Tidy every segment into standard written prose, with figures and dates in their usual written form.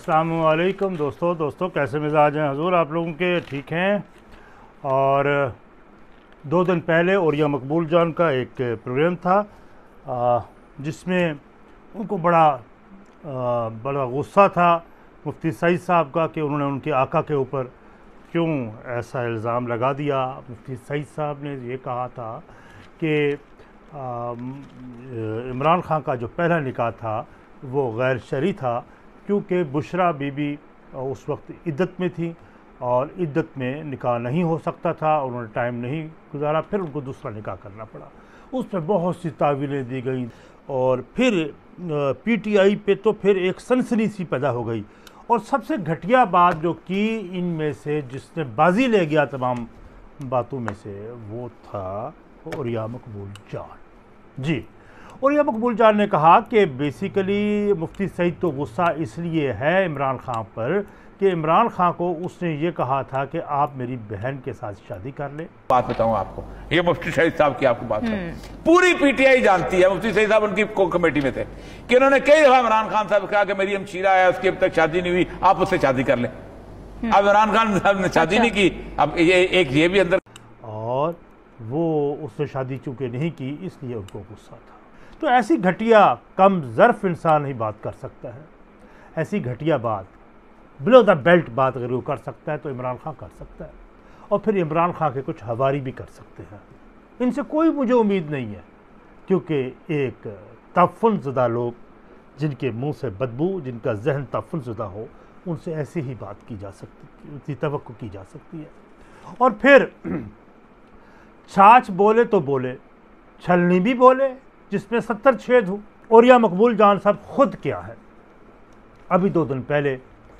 अस्सलाम वालेकुम दोस्तों कैसे मिजाज हैं हजूर आप लोगों के? ठीक हैं। और 2 दिन पहले औरिया मकबूल जान का एक प्रोग्राम था जिसमें उनको बड़ा गुस्सा था मुफ्ती सईद साहब का कि उन्होंने उनके आका के ऊपर क्यों ऐसा इल्ज़ाम लगा दिया। मुफ्ती सईद साहब ने ये कहा था कि इमरान खान का जो पहला निकाह था वो गैर शरई था, क्योंकि बुशरा बीबी उस वक्त इद्दत में थी और इद्दत में निकाह नहीं हो सकता था, उन्होंने टाइम नहीं गुजारा, फिर उनको दूसरा निकाह करना पड़ा। उस पर बहुत सी तावीलें दी गई और फिर पीटीआई पे तो फिर एक सनसनी सी पैदा हो गई। और सबसे घटिया बात जो की इनमें से जिसने बाजी ले गया तमाम बातों में से वो था औरिया मकबूल जान जी। औरिया मकबूल जान ने कहा कि बेसिकली मुफ्ती सईद तो गुस्सा इसलिए है इमरान खान पर कि इमरान खान को उसने ये कहा था कि आप मेरी बहन के साथ शादी कर ले। बात बताऊं आपको, ये मुफ्ती सईद साहब की आपको बात बताऊं, पूरी पीटीआई जानती है, मुफ्ती सईद साहब उनकी कमेटी में थे कि उन्होंने कई दफा इमरान खान साहब कहा कि मेरी हमशीरा है, उसकी अब तक शादी नहीं हुई, आप उससे शादी कर लें। अब इमरान खान साहब ने शादी नहीं की, अब ये भी अंदर, और वो उससे शादी चूंकि नहीं की इसलिए उनको गुस्सा था। तो ऐसी घटिया कम ज़र्फ इंसान ही बात कर सकता है। ऐसी घटिया बात बिलो द बेल्ट बात अगर वो कर सकता है तो इमरान खान कर सकता है, और फिर इमरान खान के कुछ हवारी भी कर सकते हैं। इनसे कोई मुझे उम्मीद नहीं है, क्योंकि एक तफ़्फ़ुनज़दा लोग जिनके मुंह से बदबू, जिनका जहन तफ़्फ़ुनज़दा हो, उनसे ऐसी ही बात की जा सकती, उनकी तवक्को की जा सकती है। और फिर छाछ बोले तो बोले, छलनी भी बोले जिसमें 70 छेद हो। औरिया मकबूल जान साहब खुद क्या है, अभी 2 दिन पहले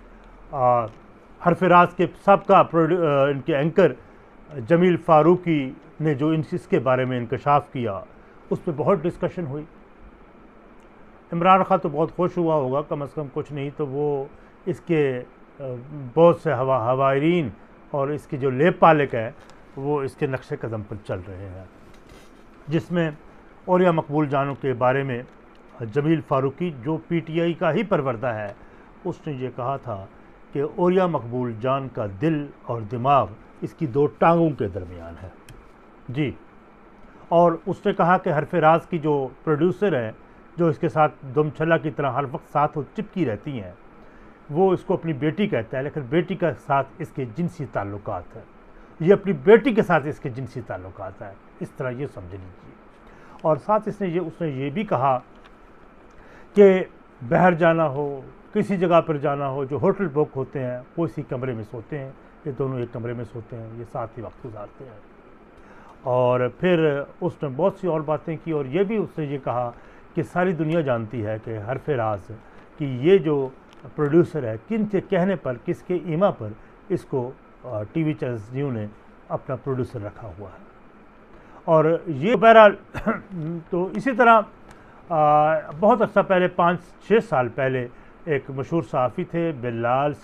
हरफराज के सबका इनके एंकर जमील फारूकी ने जो इसके बारे में इंकशाफ किया उस पर बहुत डिस्कशन हुई। इमरान खान तो बहुत खुश हुआ होगा, कम अज़ कम कुछ नहीं तो वो इसके बहुत से हवारीन और इसके जो लेप पालक है वो इसके नक्शे कदम पर चल रहे हैं, जिसमें औरिया मकबूल जानों के बारे में जमील फारूकी जो पीटीआई का ही परवरदा है उसने ये कहा था कि औरिया मकबूल जान का दिल और दिमाग इसकी 2 टांगों के दरमियान है जी। और उसने कहा कि हरफराज की जो प्रोड्यूसर है, जो इसके साथ दुमछला की तरह हर वक्त साथ चिपकी रहती हैं, वो इसको अपनी बेटी कहता है, लेकिन बेटी के साथ इसके जिनसी ताल्लुकात है, ये अपनी बेटी के साथ इसके जिनसी ताल्लुकात है, इस तरह ये समझ लीजिए। और साथ उसने ये भी कहा कि बाहर जाना हो, किसी जगह पर जाना हो, जो होटल बुक होते हैं वो इसी कमरे में सोते हैं, ये दोनों एक कमरे में सोते हैं, ये साथ ही वक्त गुजारते हैं। और फिर उसने बहुत सी और बातें की, और ये भी उसने ये कहा कि सारी दुनिया जानती है कि हरफराज कि ये जो प्रोड्यूसर है, किन के कहने पर, किसके ईमा पर इसको टीवी चैनल्स न्यू ने अपना प्रोड्यूसर रखा हुआ है। और ये बहरहाल तो इसी तरह बहुत अर्सा पहले 5-6 साल पहले एक मशहूर सहाफ़ी थे बिलाल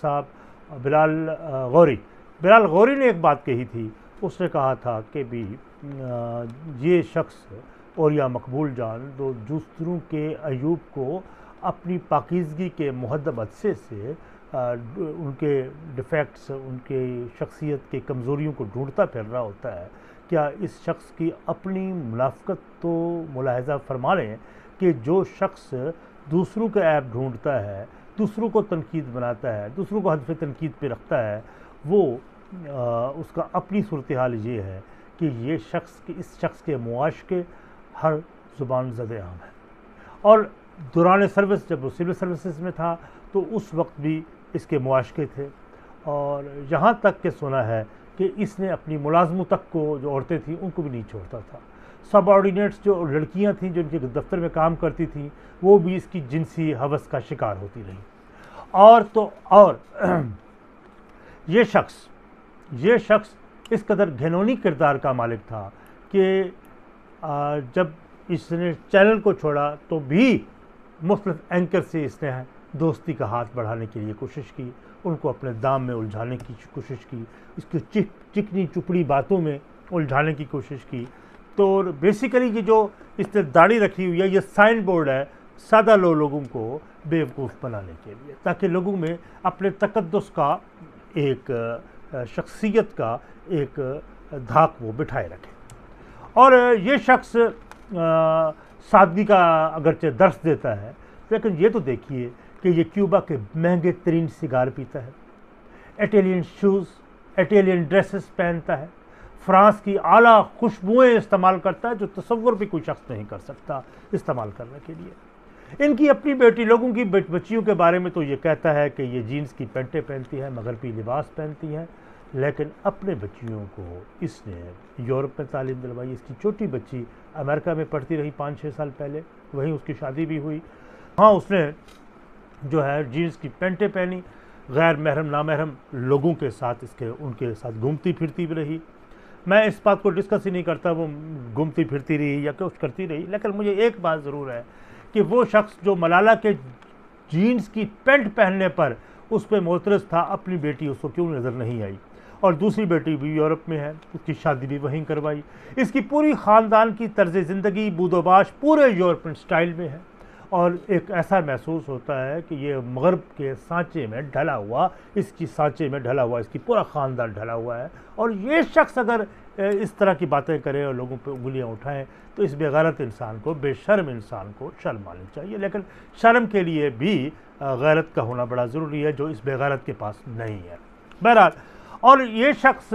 गौरी ने एक बात कही थी। उसने कहा था कि भी ये शख्स औरिया मकबूल जान दो दूसरों के अयूब को अपनी पाकीज़गी के मुहद्दब अदसे से उनके डिफेक्ट्स, उनके शख्सियत के कमज़ोरियों को ढूंढता फिर रहा होता है। क्या इस शख्स की अपनी मुनाफ़क़त तो मुलाहज़ा फरमा लें कि जो शख्स दूसरों का ऐब ढूंढता है, दूसरों को तनकीद बनाता है, दूसरों को हदफ़ तनकीद पे रखता है, वो उसका अपनी सूरत हाल ये है कि इस शख्स के मुआशके हर ज़ुबान ज़द आम है। और दौरान सर्विस जब वो सिविल सर्विसेज में था तो उस वक्त भी इसके मुआशके थे, और यहाँ तक के सुना है कि इसने अपनी मुलाजमों तक को, जो औरतें थीं उनको भी नहीं छोड़ता था। सबऑर्डिनेट्स जो लड़कियां थीं जो इनके दफ्तर में काम करती थीं वो भी इसकी जिनसी हवस का शिकार होती रही। और ये शख्स इस कदर घिनौनी किरदार का मालिक था कि जब इसने चैनल को छोड़ा तो भी मुख्तलिफ एंकर से इसने दोस्ती का हाथ बढ़ाने के लिए कोशिश की, उनको अपने दाम में उलझाने की कोशिश की, इसकी चिकनी चुपड़ी बातों में उलझाने की कोशिश की। तो बेसिकली ये जो इसने दाढ़ी रखी हुई है, ये साइन बोर्ड है سادہ لوگوں کو بیوقوف بنانے کے لیے، تاکہ لوگوں میں اپنے تقدس کا ایک شخصیت کا ایک دھاک وہ بٹھائے رکھے۔ اور یہ شخص سادگی کا اگرچہ درس دیتا ہے، لیکن یہ تو دیکھیے کہ یہ کیوبا کے مہنگے ترین سگار پیتا ہے، اٹیلین شوز، اٹیلین ڈریسز پہنتا ہے، فرانس کی اعلیٰ خوشبوئیں استعمال کرتا ہے جو تصور بھی کوئی شخص نہیں کر سکتا استعمال کرنے کے لیے۔ ان کی اپنی بیٹی لوگوں کی بچیوں کے بارے میں تو یہ کہتا ہے کہ یہ جینز کی پینٹیں پہنتی ہیں، مغربی لباس پہنتی ہیں، لیکن اپنے بچیوں کو اس نے یورپ میں تعلیم دلوائی۔ اس کی چھوٹی بچی امریکہ میں پڑھتی رہی 5-6 سال پہلے، وہیں اس کی شادی بھی ہوئی، ہاں اس نے جو ہے جینز کی پینٹیں پہنی، غیر محرم نامحرم لوگوں کے ساتھ ان کے ساتھ گھومتی پھرتی بھی رہی۔ میں اس بات کو ڈسکس ہی نہیں کرتا وہ گھومتی پھرتی رہی یا کچھ کرتی رہی، لیکن مجھے ایک بات ضرور ہے کہ وہ شخص جو ملالہ کے جینز کی پینٹ پہننے پر اس پہ معترض تھا، اپنی بیٹی اس کو کیوں نظر نہیں آئی؟ اور دوسری بیٹی بھی یورپ میں ہے، اس کی شادی بھی وہیں کروائی۔ اس کی پوری خاندان کی طرز زندگی بود و باش پورے یورپین سٹائل میں ہے، اور ایک ایسا محسوس ہوتا ہے کہ یہ مغرب کے سانچے میں ڈھلا ہوا، اس کی سانچے میں ڈھلا ہوا، اس کی پورا خاندان ڈھلا ہوا ہے۔ اور یہ شخص اگر اس طرح کی باتیں کرے اور لوگوں پہ انگلیاں اٹھائیں تو اس بے غیرت انسان کو، بے شرم انسان کو شرم آنی چاہیے، لیکن شرم کے لیے بھی غیرت کا ہونا بڑا ضروری ہے جو اس بے غیرت کے پاس نہیں ہے۔ بہرحال، اور یہ شخص،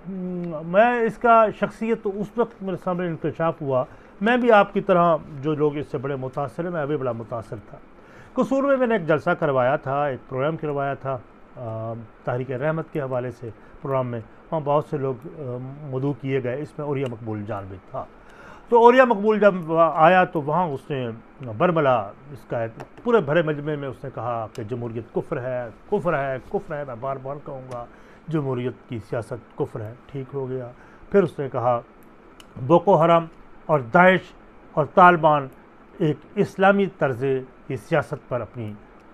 میں اس کا شخصیت تو اس وقت میرے سامنے انکشاف ہوا، میں بھی آپ کی طرح جو لوگ اس سے بڑے متاثر ہیں، میں بھی بڑا متاثر تھا۔ قصور میں نے ایک جلسہ کروایا تھا، ایک پروگرام کروایا تھا تحریک رحمت کے حوالے سے پروگرام میں، وہاں بہت سے لوگ مدعو کیے گئے، اس میں اوریا مقبول جان بھی تھا۔ تو اوریا مقبول جب آیا تو وہاں اس نے برملا اس کا پورے بھرے مجمع میں اس نے کہا کہ جمہوریت کفر ہے، کفر ہے، کفر ہے، میں بار بار کہوں گا جمہوریت کی سیاست کفر ہے۔ ٹھیک ہو گیا۔ پھر اس نے کہا بوکو حرام اور داعش اور طالبان ایک اسلامی طرز کی سیاست پر اپنی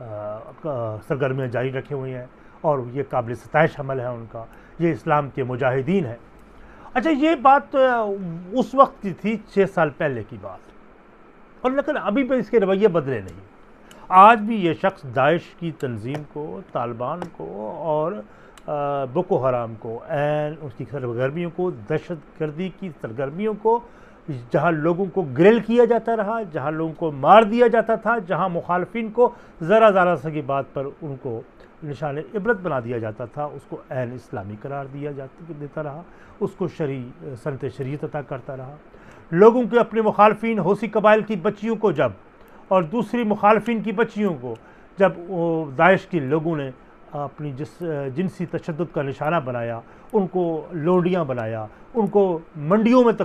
سرگرمیاں جاری رکھے ہوئے ہیں، اور یہ قابل ستائش عمل ہے ان کا، یہ اسلام کے مجاہدین ہیں۔ اچھا، یہ بات اس وقت کی تھی، 6 سال پہلے کی بات، اور لیکن ابھی بھی اس کے رویے بدلے نہیں۔ آج بھی یہ شخص داعش کی تنظیم کو، طالبان کو اور بوکو حرام کو، اس کی سرگرمیوں کو، دہشت گردی کی سرگرمیوں کو، جہاں لوگوں کو گریل کیا جاتا رہا، جہاں لوگوں کو مار دیا جاتا تھا، جہاں مخالفین کو ذرا سا کی بات پر ان کو نشان عبرت بنا دیا جاتا تھا، اس کو عین اسلامی قرار دیتا رہا، اس کو سنت شریعت عطا کرتا رہا۔ لوگوں کے اپنے مخالفین، حوثی قبائل کی بچیوں کو جب، اور دوسری مخالفین کی بچیوں کو جب داعش کے لوگوں نے اپنی جنسی تشدد کا نشانہ بنایا، ان کو لونڈیاں بنایا، ان کو منڈیوں میں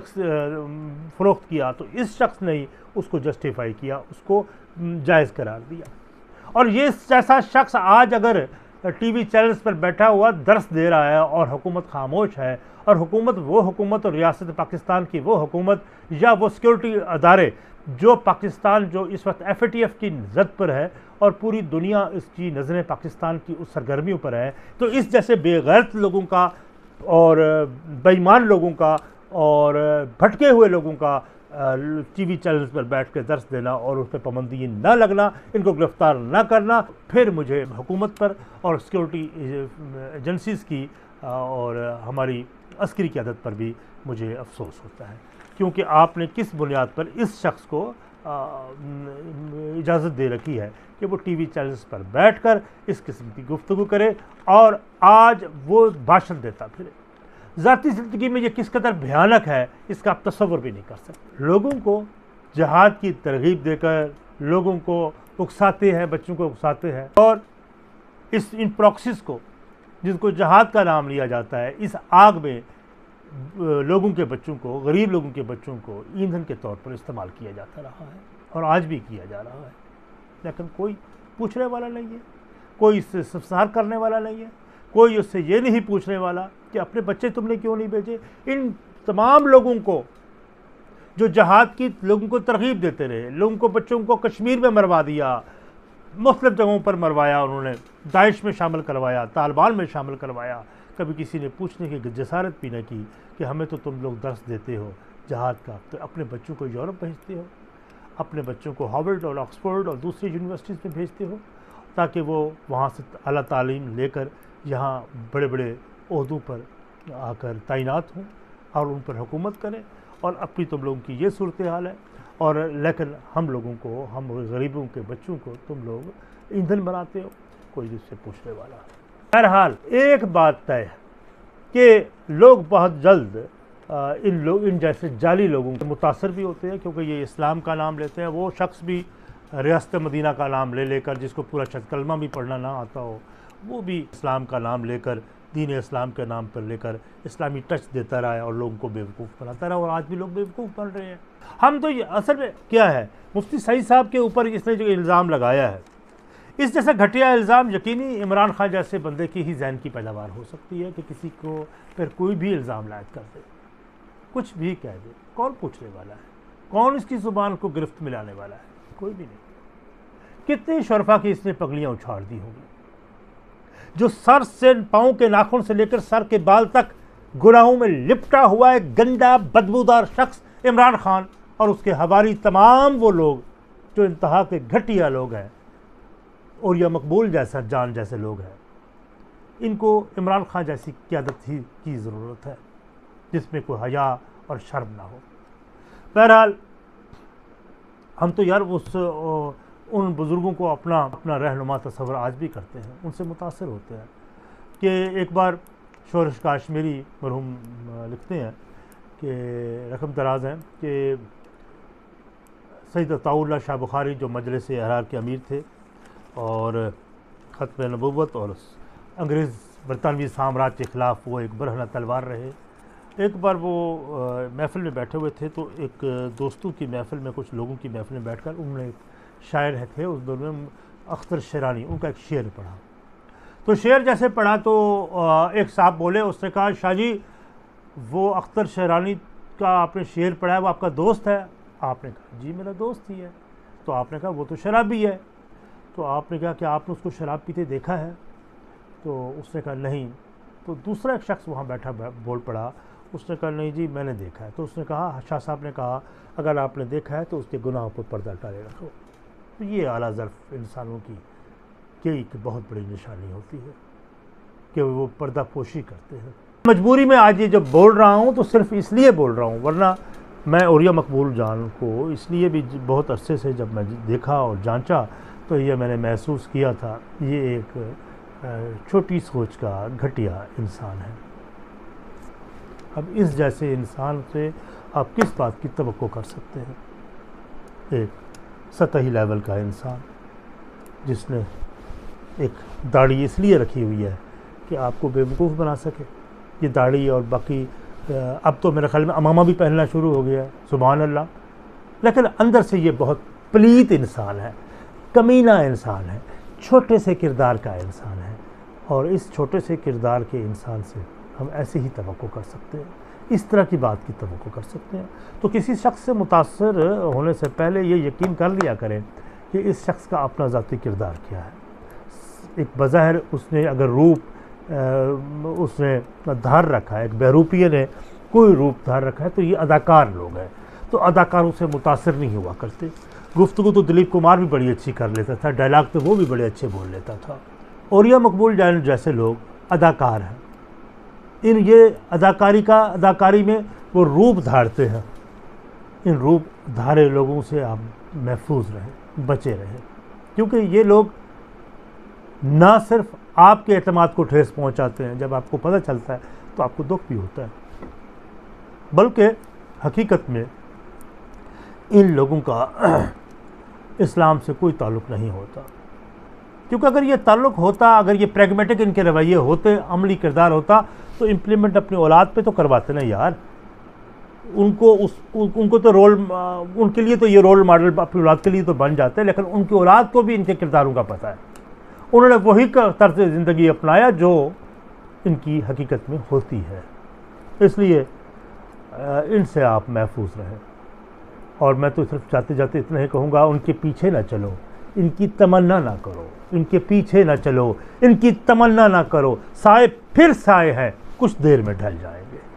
فروخت کیا، تو اس شخص نے اس کو جسٹیفائی کیا، اس کو جائز قرار دیا۔ اور یہ جیسا شخص آج اگر ٹی وی چینلز پر بیٹھا ہوا درس دے رہا ہے اور حکومت خاموش ہے، اور حکومت اور ریاست پاکستان کی وہ حکومت یا وہ سیکورٹی ادارے جو پاکستان جو اس وقت FATF کی زد پر ہے اور پوری دنیا اس کی نظریں پاکستان کی اس سرگرمیوں پر ہے، تو اس جیسے بے غیرت لوگوں کا اور بے ایمان لوگوں کا اور بھٹکے ہوئے لوگوں کا ٹی وی چینلز پر بیٹھ کے درس دینا اور اس پہ پابندی نہ لگنا، ان کو گرفتار نہ کرنا، پھر مجھے حکومت پر اور سیکورٹی ایجنسیز کی اور ہماری عسکری قیادت پر بھی مجھے افسوس ہوتا ہے، کیونکہ آپ نے کس بنیاد پر اس شخص کو اجازت دے رکھی ہے کہ وہ ٹی وی چینلز پر بیٹھ کر اس قسم کی گفتگو کرے، اور آج وہ بھاشن دیتا پھرے۔ ذاتی زندگی میں یہ کس قدر بھیانک ہے اس کا آپ تصور بھی نہیں کر سکتے۔ لوگوں کو جہاد کی ترغیب دے کر لوگوں کو اکساتے ہیں، بچوں کو اکساتے ہیں، اور ان پراکسیز کو جن کو جہاد کا نام لیا جاتا ہے، اس آگ میں لوگوں کے بچوں کو، غریب لوگوں کے بچوں کو ایندھن کے طور پر استعمال کیا جاتا رہا ہے، اور آج بھی کیا جا رہا ہے، لیکن کوئی پوچھنے والا نہیں ہے، کوئی اس سے استفسار کرنے والا نہیں ہے، کوئی اس سے یہ نہیں پوچھنے والا کہ اپنے بچے تم نے کیوں نہیں بھیجے۔ ان تمام لوگوں کو جو جہاد کی لوگوں کو ترغیب دیتے رہے، لوگوں کو، بچوں کو کشمیر میں مروا دیا، مختلف جگہوں پر مروایا، انہوں نے داعش میں شامل کروایا، طالبان میں شامل کروایا، کبھی کسی نے پوچھنے کی جسارت بھی نہ کی کہ ہمیں تو تم لوگ درس دیتے ہو جہاد کا، تو اپنے بچوں کو یورپ بھیجتے ہو۔ اپنے بچوں کو ہارورڈ اور آکسفورڈ اور دوسری یونیورسٹیز میں بھیجتے ہو تاکہ وہ وہاں سے اعلیٰ تعلیم لے کر یہاں بڑے بڑے عہدوں پر آ کر تعینات ہوں اور ان پر حکومت کریں، اور اپنی تم لوگوں کی یہ صورتحال ہے، اور لیکن ہم لوگوں کو، ہم غریبوں کے بچوں کو تم لوگ ایندھن بناتے ہو، کوئی اس سے پوچھنے والا ہے۔ بہرحال ایک بات طے ہے کہ لوگ بہت جلد ان جیسے جعلی لوگوں سے متاثر بھی ہوتے ہیں، کیونکہ یہ اسلام کا نام لیتے ہیں۔ وہ شخص بھی ریاست مدینہ کا نام لے کر، جس کو پورا شد کلمہ بھی پڑھنا نہ آتا ہو، وہ بھی اسلام کا نام لے کر، دین اسلام کے نام پر لے کر اسلامی ٹچ دیتا رہا ہے اور لوگوں کو بیوقوف بناتا رہا، اور آج بھی لوگ بیوقوف بن رہے ہیں۔ ہم تو یہ اصل میں کیا ہے، مفتی سعید صاحب کے اوپر اس نے جو الزام لگایا ہے، اس جیسا گھٹیا الزام یقینی عمران خان جیسے بندے کی ہی ذہن کی پیداوار ہو سکتی ہے کہ کسی کو پھر کوئی بھی الزام لائق کر دے، کچھ بھی کہہ دے۔ کون پوچھنے والا ہے؟ کون اس کی زبان کو گرفت میں لانے والا ہے؟ کوئی بھی نہیں۔ کتنے شرفا کی اس نے پگڑیاں اچھاڑ دی ہوگی، جو سر سے پاؤں کے ناخن سے لے کر سر کے بال تک گناہوں میں لپٹا ہوا ایک گندا بدبودار شخص عمران خان اور اس کے حوالی تمام وہ لوگ جو انتہا کے گھٹیا لوگ ہیں اور یا مقبول جیسا جان جیسے لوگ ہیں، ان کو عمران خان جیسی قیادت ہی کی ضرورت ہے جس میں کوئی حیا اور شرم نہ ہو۔ بہرحال ہم تو یار ان بزرگوں کو اپنا رہنما تصور آج بھی کرتے ہیں، ان سے متاثر ہوتے ہیں۔ کہ ایک بار شورش کاشمیری مرحوم لکھتے ہیں کہ رقم دراز ہیں کہ سید عطاء اللہ شاہ بخاری جو مجلس احرار کے امیر تھے اور ختم نبوت اور انگریز برطانوی سامراج کے خلاف وہ ایک برہنہ تلوار رہے۔ ایک بار وہ محفل میں بیٹھے ہوئے تھے تو ایک دوستوں کی محفل میں، کچھ لوگوں کی محفل میں بیٹھ کر انہوں نے ایک شاعر تھے اس دور میں اختر شیرانی، ان کا ایک شعر پڑھا۔ تو شعر جیسے پڑھا تو ایک صاحب بولے، اس نے کہا شاہ جی وہ اختر شیرانی کا آپ نے شعر پڑھا ہے، وہ آپ کا دوست ہے؟ آپ نے کہا جی میرا دوست ہی ہے۔ تو آپ نے کہا وہ تو شرابی ہے۔ تو آپ نے کہا کہ آپ نے اس کو شراب پیتے دیکھا ہے؟ تو اس نے کہا نہیں۔ تو دوسرا ایک شخص وہاں بیٹھا بول پڑا، اس نے کہا نہیں جی میں نے دیکھا ہے۔ تو اس نے کہا، شاہ صاحب نے کہا اگر آپ نے دیکھا ہے تو اس کے گناہوں پر پردہ ڈالے رکھو۔ تو یہ اعلیٰ ظرف انسانوں کی ایک بہت بڑی نشانی ہوتی ہے کہ وہ پردہ پوشی کرتے ہیں۔ مجبوری میں آج یہ جب بول رہا ہوں تو صرف اس لیے بول رہا ہوں، ورنہ میں عوریہ مقبول جان کو اس لیے بھی بہت عرصے سے جب میں دیکھا اور جانچا تو یہ میں نے محسوس کیا تھا یہ ایک چھوٹی سوچ کا گھٹیا انسان ہے۔ اب اس جیسے انسان سے آپ کس بات کی توقع کر سکتے ہیں؟ ایک سطحی لیول کا انسان جس نے ایک داڑھی اس لیے رکھی ہوئی ہے کہ آپ کو بیوقوف بنا سکے۔ یہ داڑھی اور باقی اب تو میرے خیال میں امامہ بھی پہننا شروع ہو گیا ہے، سبحان اللہ، لیکن اندر سے یہ بہت پلیت انسان ہے، کمینہ انسان ہے، چھوٹے سے کردار کا انسان ہے، اور اس چھوٹے سے کردار کے انسان سے ہم ایسے ہی توقع کر سکتے ہیں، اس طرح کی بات کی توقع کر سکتے ہیں۔ تو کسی شخص سے متاثر ہونے سے پہلے یہ یقین کر لیا کریں کہ اس شخص کا اپنا ذاتی کردار کیا ہے۔ ایک بظاہر اس نے اگر روپ اس نے دھار رکھا ہے، ایک بہروپیے نے کوئی روپ دھار رکھا ہے تو یہ اداکار لوگ ہیں، تو اداکاروں سے متاثر نہیں ہوا کرتے۔ گفتگو تو دلیپ کمار بھی بڑی اچھی کر لیتا تھا، ڈائلاگ تو وہ بھی بڑے اچھے بول لیتا تھا۔ عوریہ مقبول جیسے لوگ اداکار ہیں، یہ اداکاری میں وہ روپ دھارتے ہیں۔ ان روپ دھارے لوگوں سے آپ محفوظ رہیں، بچے رہیں، کیونکہ یہ لوگ نہ صرف آپ کے اعتماد کو ٹھیس پہنچاتے ہیں، جب آپ کو پتہ چلتا ہے تو آپ کو دکھ بھی ہوتا ہے، بلکہ حقیقت میں ان لوگوں کا اسلام سے کوئی تعلق نہیں ہوتا، کیونکہ اگر یہ تعلق ہوتا، اگر یہ پریگمیٹک ان کے رویے ہوتے، عملی کردار ہوتا تو امپلیمنٹ اپنی اولاد پہ تو کرواتے نا یار۔ ان کو تو ان کے لیے تو یہ رول ماڈل اپنی اولاد کے لیے تو بن جاتے ہیں، لیکن ان کی اولاد کو بھی ان کے کرداروں کا پتہ ہے۔ انہوں نے وہی طرز زندگی اپنایا جو ان کی حقیقت میں ہوتی ہے، اس لیے ان سے آپ محفوظ رہیں۔ اور میں تو صرف جاتے جاتے اتنا ہی کہوں گا، ان کے پیچھے نہ چلو، ان کی تمنا نہ کرو، ان کے پیچھے نہ چلو، ان کی تمنا نہ کرو، سائے پھر سائے ہیں، کچھ دیر میں ڈھل جائیں گے۔